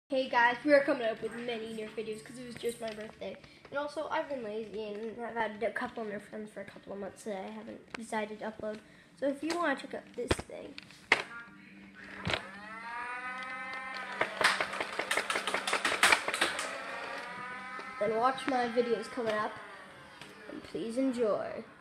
Hey guys, we are coming up with many Nerf videos because it was just my birthday. And also, I've been lazy and I've had a couple of Nerf friends for a couple of months that I haven't decided to upload. So if you want to check out this thing, then watch my videos coming up and please enjoy.